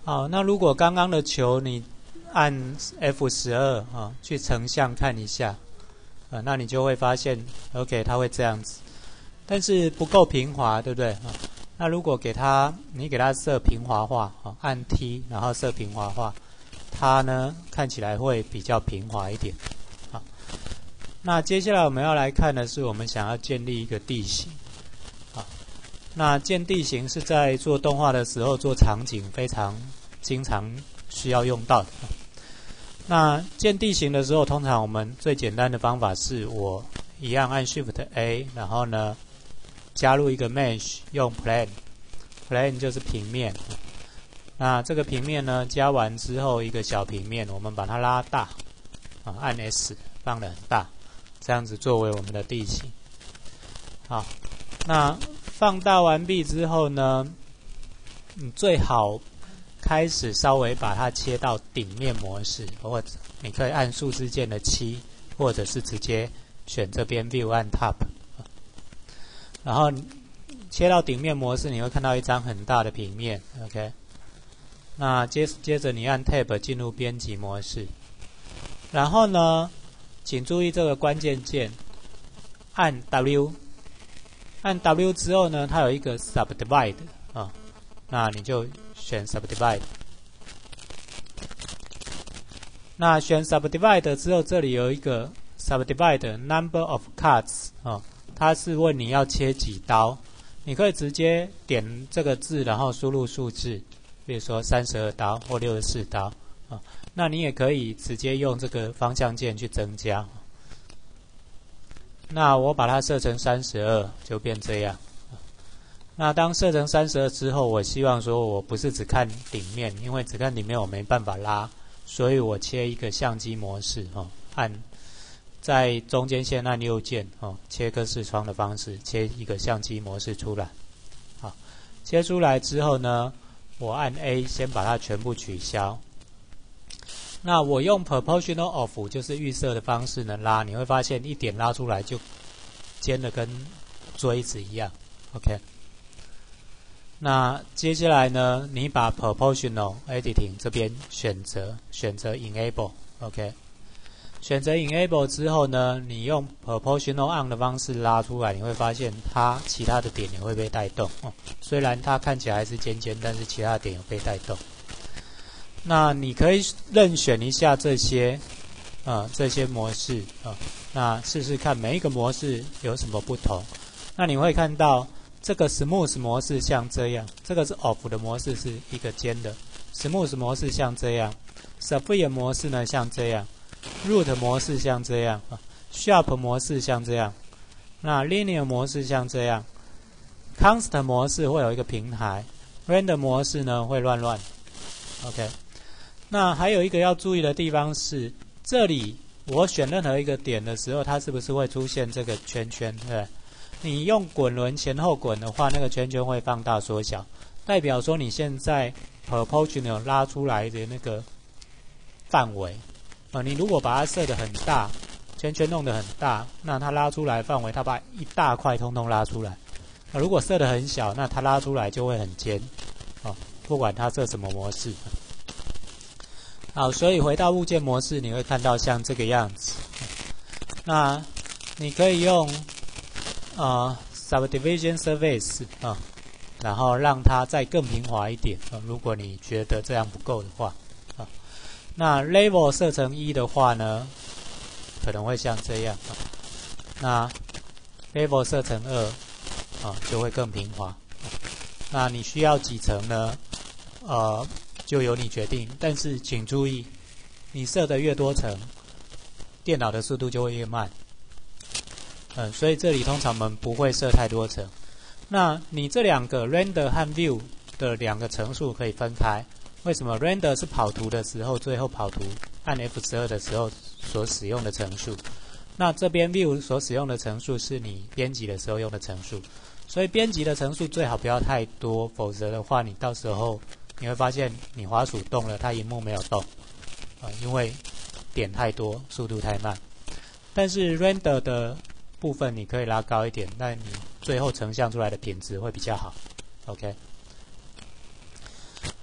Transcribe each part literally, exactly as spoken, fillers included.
好，那如果刚刚的球你按 F 十二 啊，去成像看一下，啊，那你就会发现 ，OK， 它会这样子，但是不够平滑，对不对？啊，那如果给它，你给它设平滑化，啊，按 T， 然后设平滑化，它呢看起来会比较平滑一点。好，那接下来我们要来看的是，我们想要建立一个地形。好，那建地形是在做动画的时候做场景非常经常需要用到的。那建地形的时候，通常我们最简单的方法是我一样按 Shift A， 然后呢加入一个 Mesh， 用 Plane，Plane 就是平面。那这个平面呢加完之后，一个小平面，我们把它拉大，啊，按 S 放得很大，这样子作为我们的地形。好，那放大完毕之后呢，你最好开始稍微把它切到顶面模式，或者你可以按数字键的七，或者是直接选这边 View 按 Top， 然后切到顶面模式，你会看到一张很大的平面 ，OK。那接接着你按 Tab 进入编辑模式，然后呢，请注意这个关键键，按 W， 按 W 之后呢，它有一个 Subdivide 啊，那你就选 Subdivide。那选 Subdivide 之后，这里有一个 Subdivide Number of Cuts 啊，它是问你要切几刀，你可以直接点这个字，然后输入数字。比如说三十二刀或六十四刀啊，那你也可以直接用这个方向键去增加。那我把它设成三十二，就变这样。那当设成三十二之后，我希望说我不是只看顶面，因为只看顶面我没办法拉，所以我切一个相机模式哦，按在中间线按右键哦，切割视窗的方式切一个相机模式出来。好，切出来之后呢，我按 A 先把它全部取消。那我用 Proportional Off 就是预设的方式呢拉，你会发现一点拉出来就尖的跟锥子一样 ，OK。那接下来呢，你把 Proportional Editing 这边选择选择 Enable，OK。选择 Enable 之后呢，你用 Proportional On 的方式拉出来，你会发现它其他的点也会被带动哦。虽然它看起来还是尖尖，但是其他的点有被带动。那你可以任选一下这些，呃，这些模式啊、呃，那试试看每一个模式有什么不同。那你会看到这个 Smooth 模式像这样，这个是 Off 的模式是一个尖的 ，Smooth 模式像这样 ，Sphere 模式呢像这样。Root 模式像这样 ，Sharp 模式像这样，那 Linear 模式像这样 ，Constant 模式会有一个平台 ，Render 模式呢会乱乱 ，OK。那还有一个要注意的地方是，这里我选任何一个点的时候，它是不是会出现这个圈圈？对，你用滚轮前后滚的话，那个圈圈会放大缩小，代表说你现在 Proportional 拉出来的那个范围。呃，你如果把它设得很大，圈圈弄得很大，那它拉出来的范围，它把一大块通通拉出来。呃，如果设得很小，那它拉出来就会很尖。哦，不管它设什么模式。好，所以回到物件模式，你会看到像这个样子。那你可以用呃 Subdivision Surface 啊、呃，然后让它再更平滑一点。呃，如果你觉得这样不够的话。那 Level 设成一的话呢，可能会像这样。那 Level 设成二，啊，就会更平滑。那你需要几层呢？呃，就由你决定。但是请注意，你设的越多层，电脑的速度就会越慢。嗯，所以这里通常我们不会设太多层。那你这两个 Render 和 View 的两个层数可以分开。为什么 Render 是跑图的时候，最后跑图按 F 十二 的时候所使用的层数？那这边 View 所使用的层数是你编辑的时候用的层数，所以编辑的层数最好不要太多，否则的话，你到时候你会发现你滑鼠动了，它萤幕没有动啊，因为点太多，速度太慢。但是 Render 的部分你可以拉高一点，那你最后成像出来的品质会比较好。OK。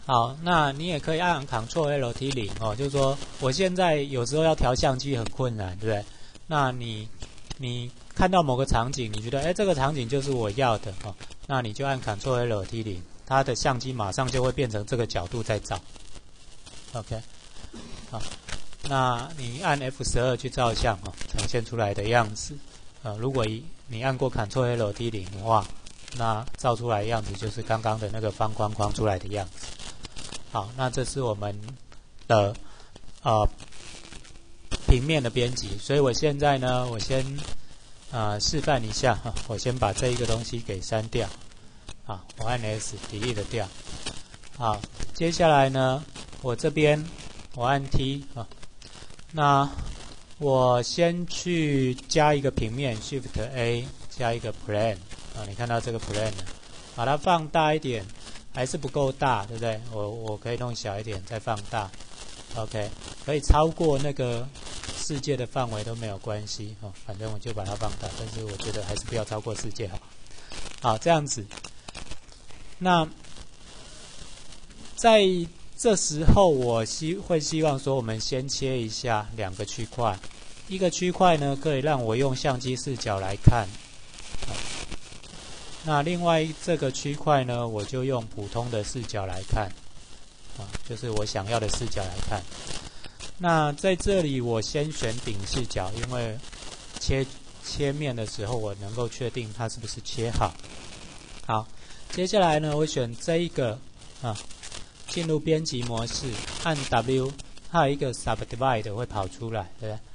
好，那你也可以按 Ctrl L T 零哦，就是说我现在有时候要调相机很困难，对不对？那你你看到某个场景，你觉得哎这个场景就是我要的哦，那你就按 Ctrl L T 零，它的相机马上就会变成这个角度在照。OK， 好，那你按 F 十二 去照相哦，呈现出来的样子，呃，如果你按过 Ctrl L T 零的话，那照出来的样子就是刚刚的那个方框框出来的样子。好，那这是我们的呃平面的编辑，所以我现在呢，我先呃示范一下哈，我先把这一个东西给删掉，好，我按 S delete 掉，好，接下来呢，我这边我按 T 啊，那我先去加一个平面 Shift A 加一个 Plane 啊，你看到这个 Plane 了，把它放大一点。还是不够大，对不对？我我可以弄小一点，再放大。OK， 可以超过那个世界的范围都没有关系哦，反正我就把它放大。但是我觉得还是不要超过世界好。好，这样子。那在这时候，我希会希望说，我们先切一下两个区块。一个区块呢，可以让我用相机视角来看。那另外这个区块呢，我就用普通的视角来看，啊，就是我想要的视角来看。那在这里我先选顶视角，因为切切面的时候我能够确定它是不是切好。好，接下来呢，我选这一个啊，进入编辑模式，按 W， 它有一个 Subdivide 会跑出来，对不对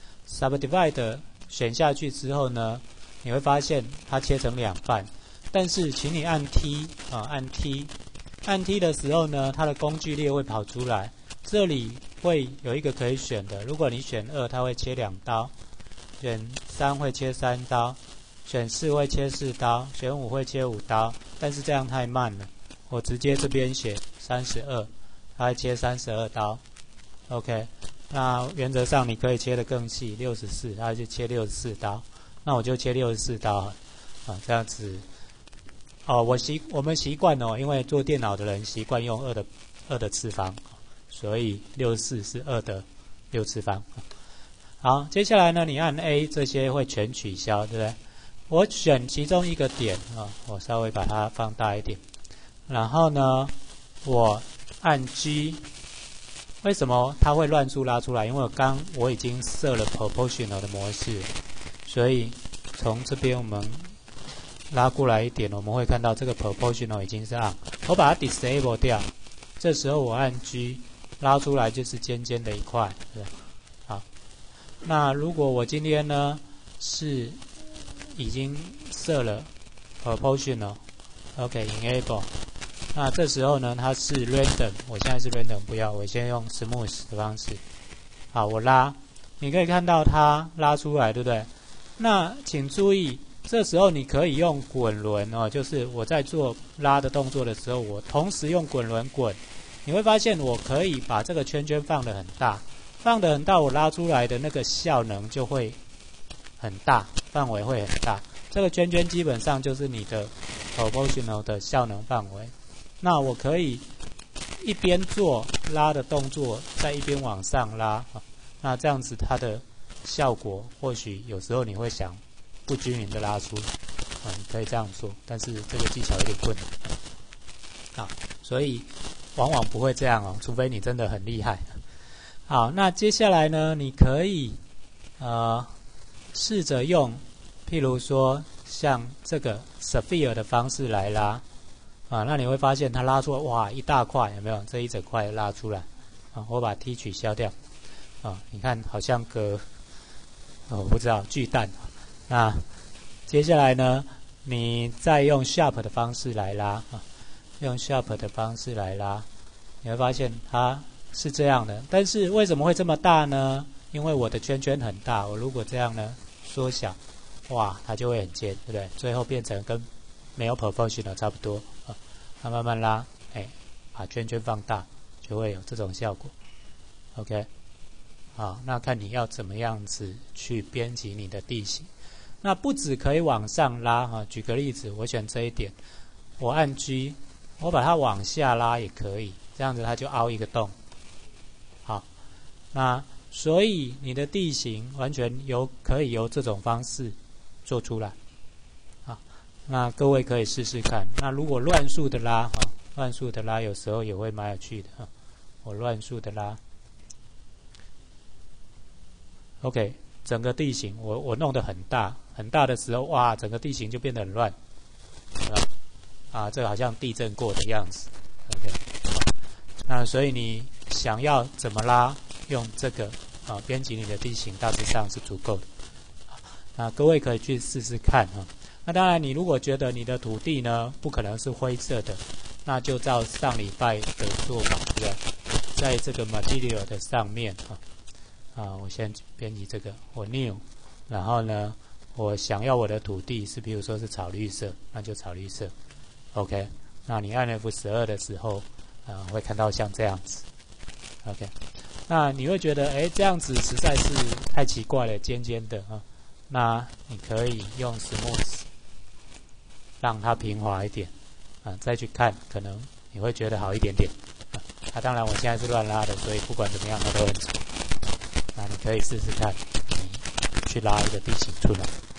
？Subdivide 选下去之后呢，你会发现它切成两半。但是，请你按 T 啊，按 T， 按 T 的时候呢，它的工具列会跑出来。这里会有一个可以选的，如果你选二，它会切两刀；选三会切三刀；选四会切四刀；选五会切五刀。但是这样太慢了，我直接这边写三十二，它会切三十二刀。OK， 那原则上你可以切得更细，六十四，它就切六十四刀。那我就切六十四刀啊，这样子。哦，我习我们习惯哦，因为做电脑的人习惯用二的二的次方，所以六十四是二的六次方。好，接下来呢，你按 A， 这些会全取消，对不对？我选其中一个点啊，我稍微把它放大一点，然后呢，我按 G， 为什么它会乱数拉出来？因为我刚我已经设了 proportional 的模式，所以从这边我们拉过来一点，我们会看到这个 proportional 已经是 on， 我把它 disable 掉，这时候我按 G 拉出来就是尖尖的一块，对，好。那如果我今天呢是已经设了 proportional， OK enable， 那这时候呢它是 random， 我现在是 random， 不要，我先用 smooth 的方式，好，我拉，你可以看到它拉出来，对不对？那请注意。这时候你可以用滚轮哦，就是我在做拉的动作的时候，我同时用滚轮滚，你会发现我可以把这个圈圈放得很大，放得很大，我拉出来的那个效能就会很大，范围会很大。这个圈圈基本上就是你的 proportional 的效能范围。那我可以一边做拉的动作，再一边往上拉，那这样子它的效果或许有时候你会想。不均匀的拉出，啊，你可以这样做，但是这个技巧有点困难，啊，所以往往不会这样哦，除非你真的很厉害。好，那接下来呢，你可以呃试着用，譬如说像这个 sphere 的方式来拉，啊，那你会发现它拉出来哇一大块，有没有？这一整块拉出来，啊，我把 T 取消掉，啊，你看好像个，哦、我不知道巨蛋。那接下来呢，你再用 Sharp 的方式来拉啊，用 Sharp 的方式来拉，你会发现它是这样的。但是为什么会这么大呢？因为我的圈圈很大，我如果这样呢缩小，哇，它就会很尖，对不对？最后变成跟没有 proportional 差不多啊。那慢慢拉，哎，把圈圈放大，就会有这种效果。OK， 好，那看你要怎么样子去编辑你的地形。那不只可以往上拉哈，举个例子，我选这一点，我按 G， 我把它往下拉也可以这样子它就凹一个洞。好，那所以你的地形完全由可以由这种方式做出来。好，那各位可以试试看。那如果乱数的拉哈，乱数的拉有时候也会蛮有趣的哈。我乱数的拉 ，OK， 整个地形我我弄得很大很大的时候，哇，整个地形就变得很乱，啊，这个好像地震过的样子 ，OK， 那所以你想要怎么拉，用这个啊编辑你的地形，大致上是足够的。那各位可以去试试看啊。那当然，你如果觉得你的土地呢不可能是灰色的，那就照上礼拜的做法，对不对？在这个 material 的上面啊，啊，我先编辑这个，我 new， 然后呢，我想要我的土地是，比如说是草绿色，那就草绿色 ，OK。那你按 F 十二 的时候，啊，会看到像这样子 ，OK。那你会觉得，哎，这样子实在是太奇怪了，尖尖的啊。那你可以用 smooth 让它平滑一点啊，再去看，可能你会觉得好一点点。啊，当然我现在是乱拉的，所以不管怎么样它都很丑。那你可以试试看，你去拉一个地形出来。